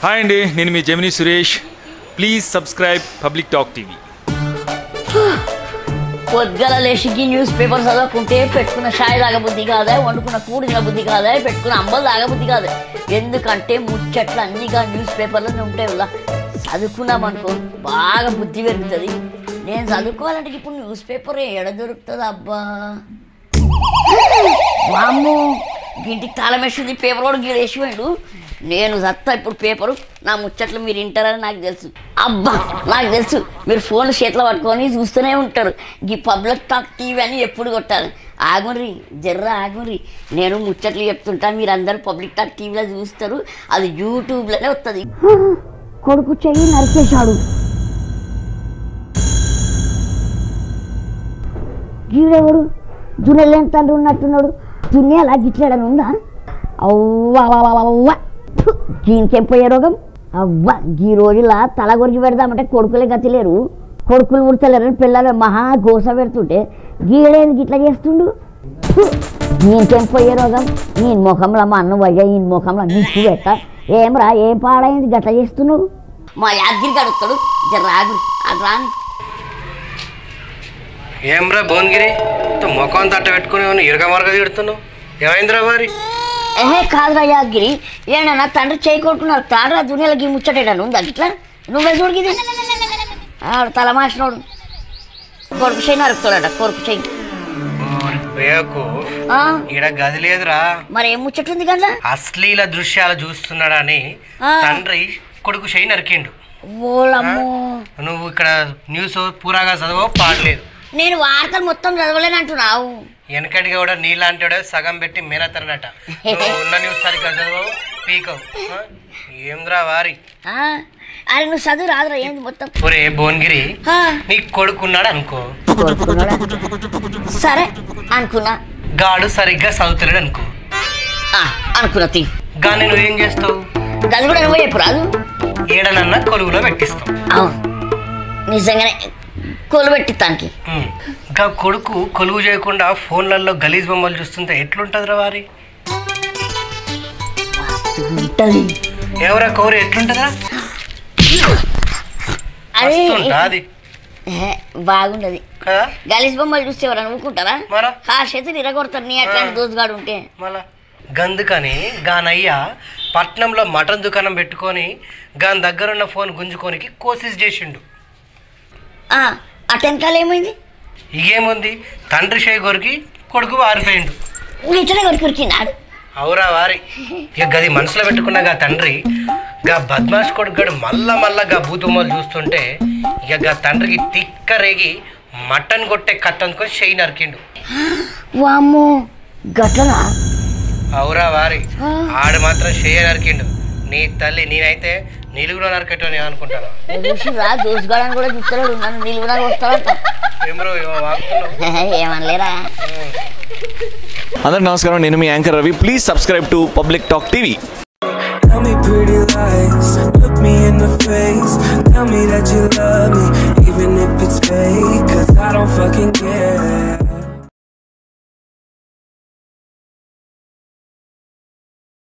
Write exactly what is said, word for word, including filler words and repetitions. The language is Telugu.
హాయ్ అండి, నేను మీ Gemini Suresh. Please subscribe public talk TV. పొద్దుగల లేచికి న్యూస్ పేపర్ చదవకుంటే పెట్టుకున్న షాయి తాగబుద్ధి కాదా, వండుకున్న కూడి తినబుద్ధి కాదా, పెట్టుకున్న అంబలు తాగబుద్ధి కాదు. ఎందుకంటే ముచ్చట్లు అన్నీగా న్యూస్ పేపర్లోనే ఉంటాయి కదా. చదువుకున్నామనుకో బాగా బుద్ధి పెరుగుతుంది. నేను చదువుకోవాలంటే ఇప్పుడు న్యూస్ పేపర్ ఎడ దొరుకుతుంది అబ్బా. వామ్మో, ఇంటికి తాళం వేసింది పేపర్ కూడా గీడ వేసిపోయాడు. నేను చత్తా ఇప్పుడు పేపరు, నా ముచ్చట్లు మీరు వింటారని నాకు తెలుసు. అబ్బా నాకు తెలుసు, మీరు ఫోన్ చేతిలో పట్టుకొని చూస్తూనే ఉంటారు. ఈ పబ్లిక్ టాక్ టీవీ అని ఎప్పుడు కొట్టాలి. ఆగుండ్రి, జర్ర ఆగుండ్రి, నేను ముచ్చట్లు చెప్తుంటా, మీరు అందరూ పబ్లిక్ టాక్ టీవీలో చూస్తారు. అది యూట్యూబ్లోనే వస్తుంది. కొడుకు చెయ్యి నరికేశాడు. గీడెవడు దున్నెలేని తండ్రి ఉన్నట్టున్నాడు. దున్యాలా గిట్లేడని ఉందా? అవ్వ దీనికేం పోయే రోగం అవ్వ. ఈ రోజులా తల కొరికి పెడదామంటే కొడుకులే గతి లేరు, కొడుకులు ఉడతలేరని పిల్లలు మహా గోస పెడుతుంటే గీడేది గిట్లా చేస్తుండు. దీనికేం పోయే రోగం? నేను ముఖంలో మా అన్న వయ్యా, ఈ ముఖంలో నిప్పు పెట్ట. ఏమరా ఏం పాడైంది గట్లా చేస్తున్నావు? మా యాదగిరి గడుస్తాడు, జర రాగు అది రాని. ఏమ్రా భువనగిరి, ముఖం తట్ట పెట్టుకుని ఇరగ మరగ తిడుతున్నావు, ఏమైందిరా వారి? ఏహే కాదురా యాదగిరి, ఏనా తండ్రి చేయి కొట్టుకున్నారు. తాడరా దునియాలకి ముచ్చటేటాను ఉందా ఇట్లా? నువ్వే చూడగిది ఆడు తలమాసినోడు కొడుకు చేయి నరుకుతాడట. కొడుకు చెయ్యి ఈడ గది లేదురా. మరి ఏం ముచ్చట ఉంది కదా? అశ్లీల దృశ్యాలు చూస్తున్నాడని తండ్రి కొడుకు చేయి నరికిండు. ఓలమ్మో, నువ్వు ఇక్కడ న్యూస్ పూరాగా చదవో పాడలేదు. నేను వార్తలు మొత్తం చదవలేనంటున్నావు. వెనకటిగా కూడా నీలాంటి సగం పెట్టి మేనతనట. ఉన్న న్యూస్ సరిగ్గా చదవవు, పీకవు. ఏంద్రా వారి? అరే నువ్వు చదువు రాదురా ఏంది మొత్తం. ఒరే భువనగిరి, నీ కొడుకున్నాడు అనుకో. సరే అనుకున్నా. గాడు సరిగ్గా చదువుతలేడు అనుకో. అనుకున్నా తీ. గాని నువ్వేం చేస్తావు? గది కూడా నువ్వు చెప్పు రాదు. ఏడనన్నా కొలువులో పెట్టిస్తావు. అవును నిజంగానే కొలు పెట్టిస్తానికి. ఇంకా కొడుకు కొలువు చేయకుండా ఫోన్లలో గలీజ్ బొమ్మలు చూస్తుంటే ఎట్లుంటదిరా వారి? ఎవరా కోరి ఎట్లుంటదా? అది బాగుండదు కదా. గలీజ్ బొమ్మలు చూస్తే ఎవరైనా ఊరుకుంటారా? ఆ చేతులు ఇరగొడతారు నీ అట్లాంటి దోసుగాడు ఉంటే. మళ్ళా గందుకని గానయ్య పట్నంలో మటన్ దుకాణం పెట్టుకొని గాని దగ్గరున్న ఫోన్ గుంజుకోనికి కోసిస్ చేసిండు. అటెంకాలు ఏమైంది? ఇకేముంది, తండ్రి షేయి కొరికి కొడుకు వారిపోయిండు. ఇట్లనే కొరికి కొరికినాడు. అవురా వారి, ఇక గది మనసులో పెట్టుకున్న గా తండ్రి గా బద్మాష్ కొడుకు గడు మళ్ళా మళ్ళా గా బూతుమ్మలు చూస్తుంటే ఇక గా తండ్రికి తిక్క రేగి మటన్ కొట్టే కట్టనుకొని షేయి నరికిండు. వామ్మో గట్లనా? అవురా వారి, ఆడు మాత్రం షేయి నరికిండు. నీ తల్లి, నేనైతే నిలుగులో నరకటని అనుకుంటాను. దోసుగాడని కూడా చూస్తాడు, నన్ను నిలుగునా వస్తాడంట. ఏమనలేరా? అందరికి నమస్కారం, నేను మీ anchor Ravi. Please subscribe to public talk TV. Tell me pretty lies, look me in the face, tell me that you love me, even if it's fake, 'cause I don't fucking care.